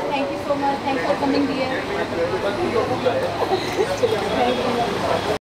Thank you so much. Thanks for coming here.